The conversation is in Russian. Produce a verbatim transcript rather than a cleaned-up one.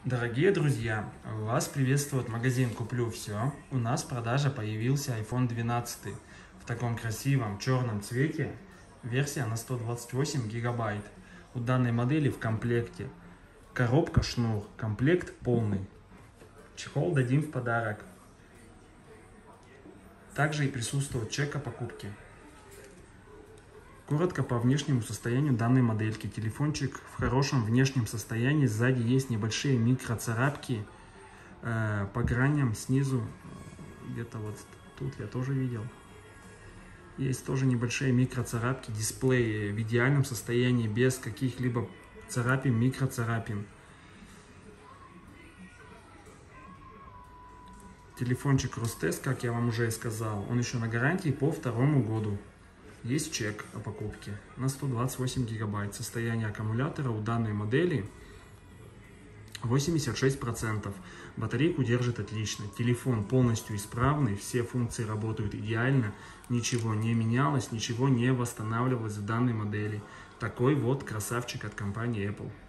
Дорогие друзья, вас приветствует магазин «Куплю все». У нас в продаже появился айфон двенадцать в таком красивом черном цвете, версия на сто двадцать восемь гигабайт. У данной модели в комплекте коробка, шнур, комплект полный. Чехол дадим в подарок. Также и присутствует чек о покупке. Коротко по внешнему состоянию данной модельки. Телефончик в хорошем внешнем состоянии. Сзади есть небольшие микроцарапки э, по граням снизу. Где-то вот тут я тоже видел. Есть тоже небольшие микроцарапки. Дисплей в идеальном состоянии, без каких-либо царапин, микроцарапин. Телефончик Ростест, как я вам уже и сказал, он еще на гарантии по второму году. Есть чек о покупке на сто двадцать восемь гигабайт. Состояние аккумулятора у данной модели восемьдесят шесть процентов. Батарейку держит отлично. Телефон полностью исправный, все функции работают идеально. Ничего не менялось, ничего не восстанавливалось в данной модели. Такой вот красавчик от компании Apple.